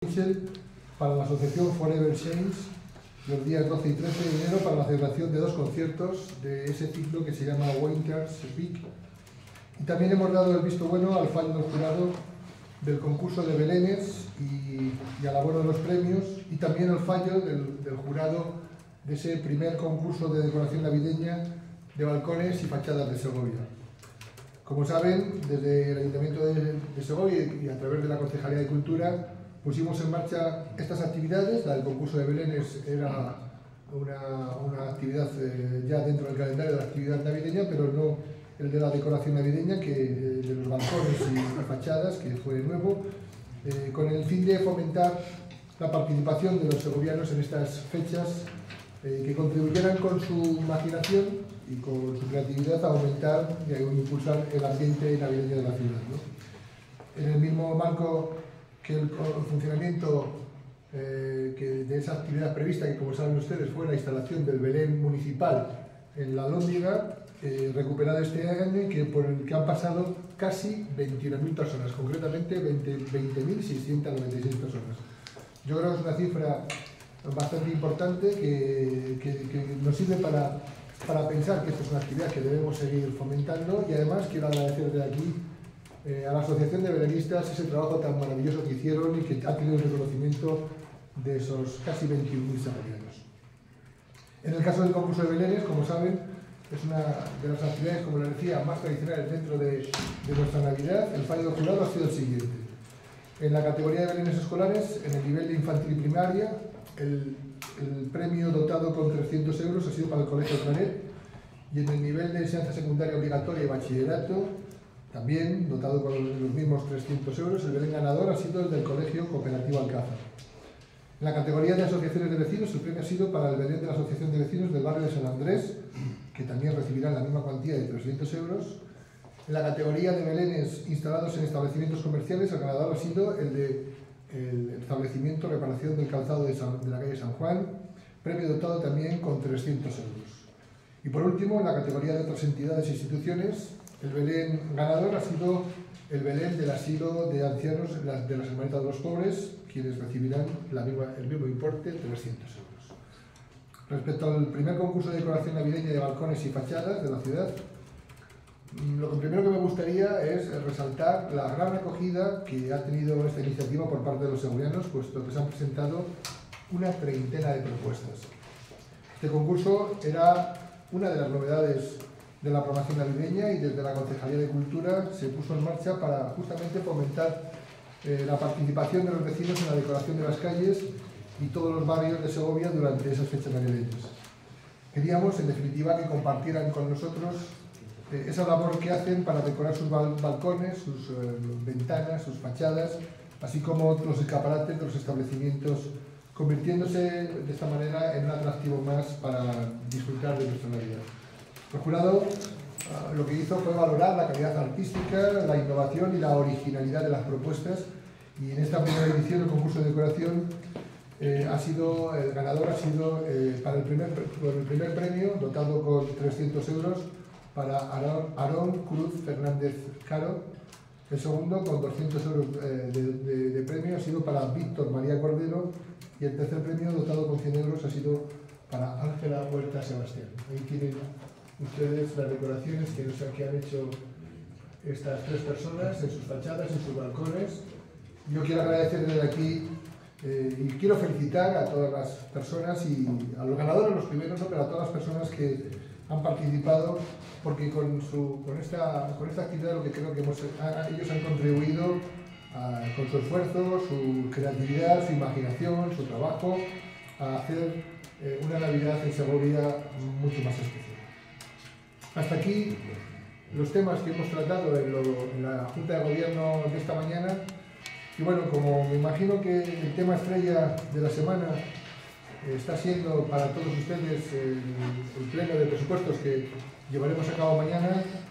para la asociación Forever Change los días 12 y 13 de enero para la celebración de 2 conciertos de ese ciclo que se llama Winters Week. Y también hemos dado el visto bueno al fallo del jurado del concurso de belenes y al abono de los premios, y también el fallo del jurado de ese primer concurso de decoración navideña de balcones y fachadas de Segovia. Como saben, desde el Ayuntamiento de Segovia y a través de la Concejalía de Cultura pusimos en marcha estas actividades. La del concurso de belenes era una actividad ya dentro del calendario de la actividad navideña, pero no el de la decoración navideña, de los balcones y fachadas, que fue nuevo, con el fin de fomentar la participación de los segovianos en estas fechas, que contribuyeran con su imaginación y con su creatividad a aumentar y a impulsar el ambiente navideño de la ciudad, ¿no? En el mismo marco que el funcionamiento de esa actividad prevista, que como saben ustedes fue la instalación del Belén municipal en la Alhóndiga, recuperada este año, y por el que han pasado casi 21.000 personas, concretamente 20.696 personas. Yo creo que es una cifra bastante importante que nos sirve para pensar que esta es una actividad que debemos seguir fomentando, y además quiero agradecer de aquí a la Asociación de Belenistas ese trabajo tan maravilloso que hicieron y que ha tenido el reconocimiento de esos casi 21.000 segovianos. En el caso del concurso de belenes, como saben, es una de las actividades, como les decía, más tradicionales dentro de nuestra Navidad. El fallo del jurado ha sido el siguiente. En la categoría de belenes escolares, en el nivel de infantil y primaria, el premio dotado con 300 euros ha sido para el Colegio Claret, y en el nivel de enseñanza secundaria obligatoria y bachillerato, también dotado con los mismos 300 euros, el belén ganador ha sido el del Colegio Cooperativo Alcázar. En la categoría de asociaciones de vecinos, el premio ha sido para el belén de la Asociación de Vecinos del barrio de San Andrés, que también recibirán la misma cuantía de 300 euros. En la categoría de belenes instalados en establecimientos comerciales, el ganador ha sido el establecimiento Reparación del Calzado de la calle San Juan, premio dotado también con 300 euros. Y por último, en la categoría de otras entidades e instituciones, el belén ganador ha sido el belén del asilo de ancianos de las Hermanitas de los Pobres, quienes recibirán el mismo importe, 300 euros. Respecto al primer concurso de decoración navideña de balcones y fachadas de la ciudad, lo primero que me gustaría es resaltar la gran acogida que ha tenido esta iniciativa por parte de los segovianos, puesto que se han presentado una treintena de propuestas. Este concurso era una de las novedades de la programación navideña, y desde la Concejalía de Cultura se puso en marcha para justamente fomentar la participación de los vecinos en la decoración de las calles y todos los barrios de Segovia durante esas fechas navideñas. Queríamos, en definitiva, que compartieran con nosotros esa labor que hacen para decorar sus balcones, sus ventanas, sus fachadas, así como los escaparates de los establecimientos, convirtiéndose de esta manera en un atractivo más para disfrutar de nuestra Navidad. El jurado lo que hizo fue valorar la calidad artística, la innovación y la originalidad de las propuestas, y en esta primera edición del concurso de decoración el ganador ha sido para el primer premio, dotado con 300 euros, para Aarón Cruz Fernández Caro. El segundo, con 200 euros de premio, ha sido para Víctor María Cordero, y el tercer premio, dotado con 100 euros, ha sido para Ángela Huerta Sebastián. Ahí tienen ustedes las decoraciones que han hecho estas 3 personas en sus fachadas, en sus balcones. Yo quiero agradecer desde aquí y quiero felicitar a todas las personas, y a los ganadores, los primeros, ¿no?, pero a todas las personas que han participado, porque con esta actividad lo que creo que ellos han contribuido con su esfuerzo, su creatividad, su imaginación, su trabajo, a hacer una Navidad en Segovia mucho más especial. Hasta aquí los temas que hemos tratado en la Junta de Gobierno de esta mañana. Y bueno, como me imagino que el tema estrella de la semana está siendo para todos ustedes el pleno de presupuestos que llevaremos a cabo mañana,